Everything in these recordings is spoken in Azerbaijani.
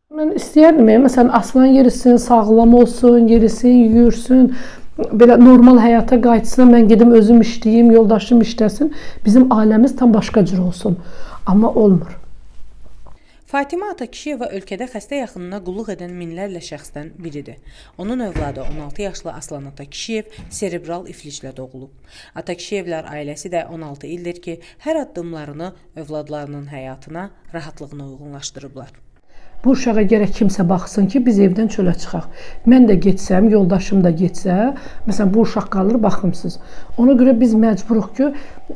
Mən istəyərdim, məsələn, aslan yerisin, sağlam olsun, yerisin, yürsün, belə normal həyata qayıtsın, mən gedim özüm işləyim, yoldaşım işləsin, bizim ailəmiz tam başqa cür olsun. Amma olmur. Fatimə Atakişiyeva ölkədə xəstə yaxınına qulluq edən minlərlə şəxsdən biridir. Onun övladı 16 yaşlı Aslan Atakişiyev serebral ifliclə doğulub. Atakişiyevlər ailəsi də 16 ildir ki, hər addımlarını övladlarının həyatına, rahatlığına uyğunlaşdırıblar. Bu uşağa gərək kimsə baxsın ki, biz evdən çölə çıxaq. Mən də getsəm, yoldaşım da getsə, məsələn, bu uşaq qalır, baxımsız. Ona görə biz məcburuq ki,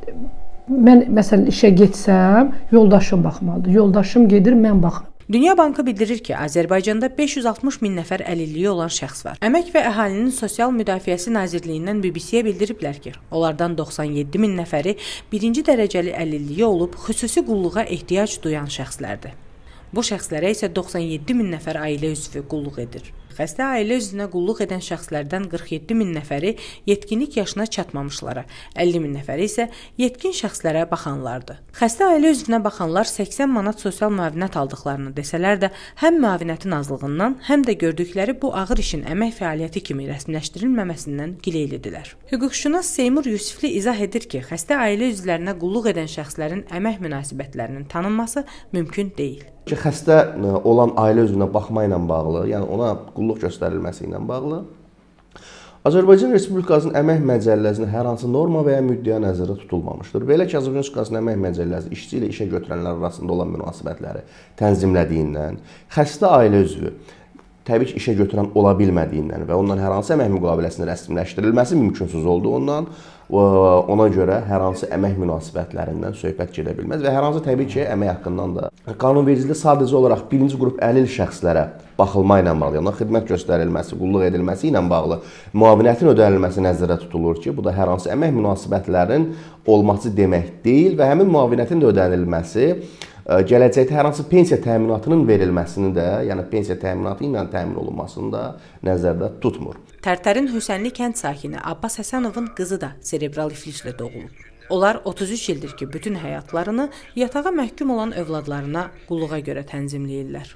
mən məsələn işə getsəm, yoldaşım baxmalıdır. Yoldaşım gedir, mən baxıram. Dünya Bankı bildirir ki, Azərbaycanda 560 min nəfər əlilliyi olan şəxs var. Əmək və Əhalinin Sosial Müdafiəsi Nazirliyindən BBC-yə bildiriblər ki, onlardan 97 min nəfəri birinci dərəcəli əlilliyi olub, xüsusi qulluğa ehtiyac duyan şəxslərdir. Bu şəxslərə isə 97 min nəfər ailə üzvü qulluq edir. Xəstə ailə üzvünə qulluq edən şəxslərdən 47 min nəfəri yetkinlik yaşına çatmamışlara, 50 min nəfəri isə yetkin şəxslərə baxanlardır. Xəstə ailə üzvünə baxanlar 80 manat sosial müavinət aldıqlarını desələr də, həm müavinətin azlığından, həm də gördükləri bu ağır işin əmək fəaliyyəti kimi rəsmiləşdirilməməsindən gileylidirlər. Hüquqşünas Seymur Yusifli izah edir ki, xəstə ailə üzvlərinə qulluq edən şəxslərin əmək münasibətlərinin tanınması mümkün deyil. Xəstə olan ailə üzvünə baxma ilə bağlı, yəni ona qulluq göstərilməsi ilə bağlı Azərbaycan Respublikasının əmək məcəlləsində hər hansı norma və ya müddəa nəzərdə tutulmamışdır. Belə ki, Azərbaycan Respublikasının əmək məcəlləsi işçi ilə işə götürənlər arasında olan münasibətləri tənzimlədiyindən, xəstə ailə üzvü təbii ki, işə götürən ola bilmədiyindən və ondan hər hansı əmək müqaviləsinin rəsmiləşdirilməsi mümkünsüz olduğundan, ona görə hər hansı əmək münasibətlərindən söhbət gedə bilməz və hər hansı təbii ki, əmək haqqından da qanunvericilikdə sadəcə olaraq birinci qrup əlil şəxslərə baxılma ilə bağlı, ona xidmət göstərilməsi, qulluq edilməsi ilə bağlı müavinətin ödənilməsi nəzərdə tutulur ki, bu da hər hansı əmək münasibətlərinin olması demək deyil və həmin müavinətin də ödənilməsi gələcəkdə hər hansı pensiya təminatının verilməsini də, yəni pensiya təminatı ilə təmin olunmasını da nəzərdə tutmur. Tərtərin Hüsənli kənd sakini Abbas Həsənovun qızı da serebral ifliclə doğulub. Onlar 33 ildir ki, bütün həyatlarını yatağa məhkum olan övladlarına qulluğa görə tənzimləyirlər.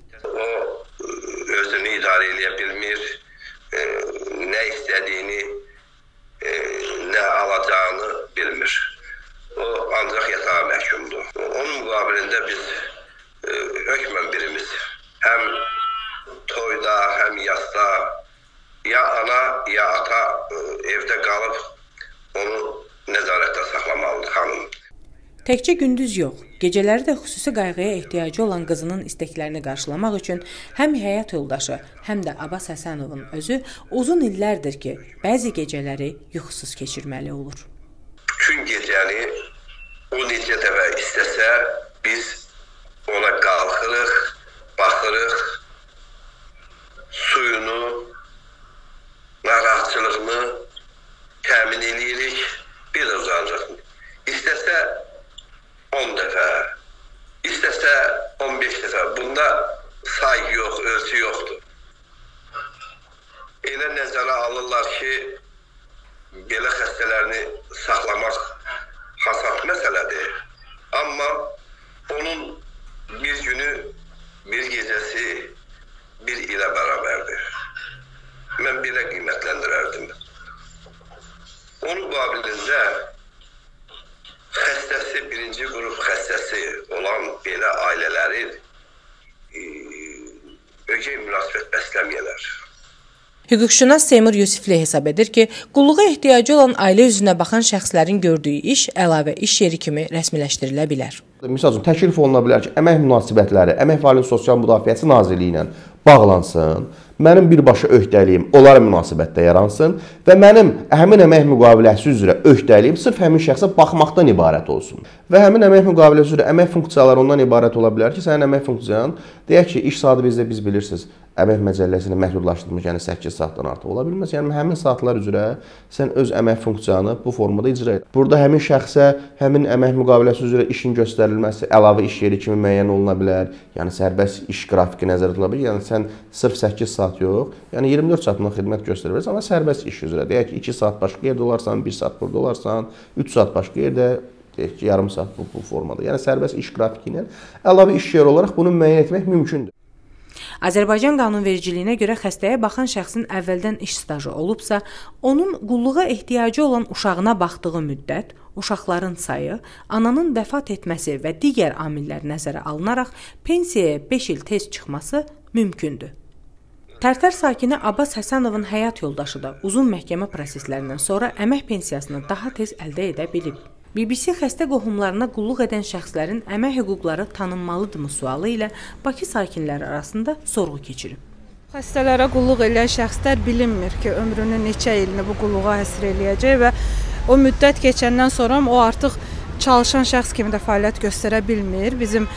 O özünü idarə edə bilmir, nə istədiyini, nə alacağını bilmir. O ancaq yatağa məhkumdur. Onun müqabilində biz hökmən birimiz həm toyda, həm yasda ya ana, ya ata evdə qalıb onu nəzarətdə saxlamalıdır xanım. Təkcə gündüz yox, gecələri də xüsusi qayğıya ehtiyacı olan qızının isteklərini qarşılamaq üçün həm həyat yoldaşı, həm də Abbas Həsənovun özü uzun illərdir ki, bəzi gecələri yuxusuz keçirməli olur. Bütün gecəni o necə dəfə istəsə, biz ona qalxırıq, baxırıq, suyunu, narahatçılığını təmin edirik, bir də uzanacaq. İstəsə 10 dəfə, istəsə 15 dəfə. Bunda say yox, ölçü yoxdur. Elə nəzərə alırlar ki, belə xəstələrini saxlamaq hasat məsələdir. Amma onun bir günü, bir gecəsi bir ilə bərabərdir. Mən belə qiymətləndirərdim. Onun müqabilində xəstəsi, birinci qrup xəstəsi olan belə ailələrin ögey münasibət bəsləməyələr. Hüquqşünas Seymur Yusifli hesab edir ki, qulluğa ehtiyacı olan ailə üzvünə baxan şəxslərin gördüyü iş əlavə iş yeri kimi rəsmiləşdirilə bilər. Misal üçün, təklif oluna bilər ki, əmək münasibətləri Əmək və Əhalinin Sosial Müdafiəsi Nazirliyi ilə bağlansın, mənim birbaşa öhdəliyim onlara münasibətdə yaransın və mənim həmin əmək müqaviləsi üzrə öhdəliyim sırf həmin şəxsə baxmaqdan ibarət olsun. Və həmin əmək müqaviləsi üzrə əmək funksiyaları ondan ibarət ola bilər ki, sənin əmək funksiyan, deyək ki, iş saatı bizdə biz bilirsiniz, əmək məcəlləsində məhdudlaşdırılmış, yəni 8 saatdan artıq ola bilməz. Yəni həmin saatlar üzrə sən öz əmək funksiyanı bu formada icra et. Burada həmin şəxsə həmin əmək müqaviləsi üzrə işin göstərilməsi əlavə iş yeri kimi müəyyən oluna bilər. Yəni sərbəst iş qrafiki nəzərdə tutula bilər. Yəni sən sırf 8 saat yox, yəni 24 saatdan xidmət göstərə bilərsən, amma sərbəst iş üzrə. Deyək ki, 2 saat başqa yerdə olarsan, 1 saat burada olarsan, 3 saat başqa yerdə, deyək ki, yarım saat bu formada. Yəni sərbəst iş qrafiki ilə əlavə iş yeri olaraq bunu müəyyən etmək mümkündür. Azərbaycan qanunvericiliyinə görə xəstəyə baxan şəxsin əvvəldən iş stajı olubsa, onun qulluğa ehtiyacı olan uşağına baxdığı müddət, uşaqların sayı, ananın vəfat etməsi və digər amillər nəzərə alınaraq pensiyaya 5 il tez çıxması mümkündür. Tərtər sakini Abbas Həsənovun həyat yoldaşı da uzun məhkəmə proseslərindən sonra əmək pensiyasını daha tez əldə edə bilib. BBC xəstə qohumlarına qulluq edən şəxslərin əmək hüquqları tanınmalıdırmı sualı ilə Bakı sakinləri arasında sorğu keçirib. Xəstələrə qulluq edən şəxslər bilinmir ki, ömrünün neçə ilini bu qulluğa həsr eləyəcək və o müddət keçəndən sonra o artıq çalışan şəxs kimi də fəaliyyət göstərə bilmir. Bizim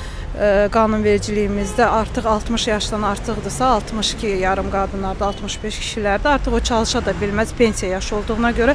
qanunvericiliyimizdə artıq 60 yaşdan artıqdırsa, 62 yarım qadınlarda, 65 kişilərdə artıq o çalışa da bilməz pensiya yaşı olduğuna görə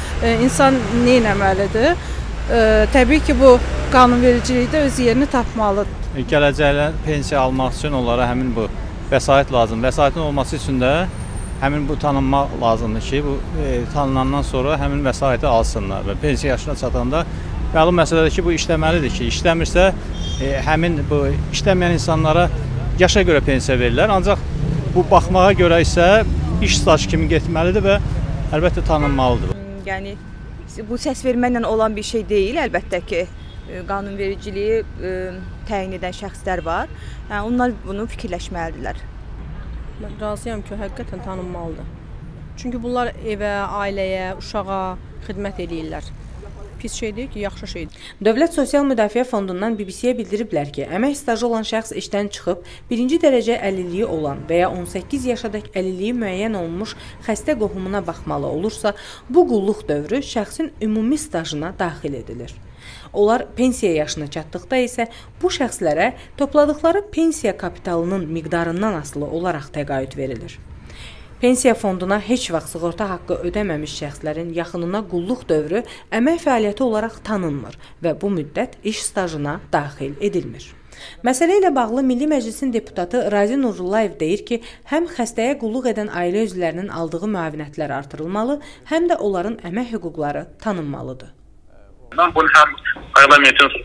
insan nə etməlidir? Təbii ki, bu qanunvericilikdə öz yerini tapmalıdır. Gələcəklə pensiya almaq üçün onlara həmin bu vəsait lazımdır. Vəsaitin olması üçün də həmin bu tanınmaq lazımdır ki, bu tanınandan sonra həmin vəsaiti alsınlar və pensiya yaşına çatanda məlum məsələdir ki, bu işləməlidir ki, işləmirsə həmin bu işləməyən insanlara yaşa görə pensiya verirlər. Ancaq bu baxmağa görə isə iş staj kimi getməlidir və əlbəttə tanınmalıdır. Yəni bu səs verməklə olan bir şey deyil, əlbəttə ki, qanunvericiliyi təyin edən şəxslər var. Yəni onlar bunu fikirləşməlidirlər. Mən razıyam ki, həqiqətən tanınmalıdır. Çünki bunlar evə, ailəyə, uşağa xidmət edirlər. Pis şey deyil ki, yaxşı şeydir. Dövlət Sosial Müdafiə Fondundan BBC-yə bildiriblər ki, əmək stajı olan şəxs işdən çıxıb, birinci dərəcə əlilliyi olan və ya 18 yaşadək əlilliyi müəyyən olunmuş xəstə qohumuna baxmalı olursa, bu qulluq dövrü şəxsin ümumi stajına daxil edilir. Onlar pensiya yaşına çatdıqda isə bu şəxslərə topladıqları pensiya kapitalının miqdarından asılı olaraq təqaüd verilir. Pensiya fonduna heç vaxt sığorta haqqı ödəməmiş şəxslərin yaxınına qulluq dövrü əmək fəaliyyəti olaraq tanınmır və bu müddət iş stajına daxil edilmir. Məsələ ilə bağlı Milli Məclisin deputatı Razi Nurullayev deyir ki, həm xəstəyə qulluq edən ailə üzvlərinin aldığı müavinətlər artırılmalı, həm də onların əmək hüquqları tanınmalıdır. Bunu həm parlamentin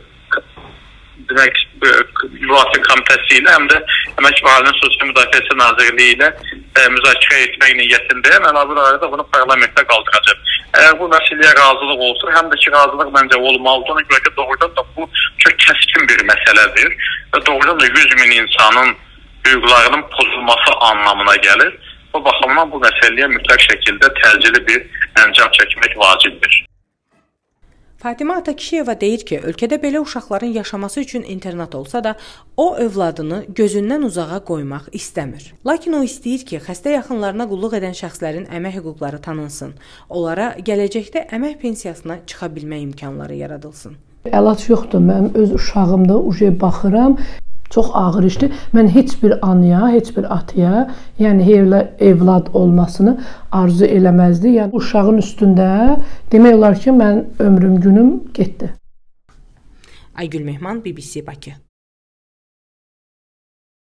müvafiq komitəsi ilə, həm də Əmək və Əhalinin Sosial Müdafiəsi Nazirliyi ilə müzakirə etmək niyyətindəyəm. Əlavə olaraq da bunu parlamentdə qaldıracaq. Əgər bu məsələyə razılıq olsa, həm də ki, razılıq məncə olmalıdır. Ona görə ki, doğrudan da bu çox kəskin bir məsələdir və doğrudan da 100 min insanın hüquqlarının pozulması anlamına gəlir. Bu baxımdan bu məsələyə mütləq şəkildə təcili bir əncam çəkmək vacibdir. Fatimə Atakişiyeva deyir ki, ölkədə belə uşaqların yaşaması üçün internat olsa da, o övladını gözündən uzağa qoymaq istəmir. Lakin o istəyir ki, xəstə yaxınlarına qulluq edən şəxslərin əmək hüquqları tanınsın. Onlara gələcəkdə əmək pensiyasına çıxa bilmə imkanları yaradılsın. Əlac yoxdur, mən öz uşağımda baxıram. Çox ağır işdir. Mən heç bir anaya, heç bir ataya, yəni evlad olmasını arzu eləməzdi. Yəni uşağın üstündə demək olar ki, mən ömrüm günüm getdi. Aygül Mehman, BBC Bakı.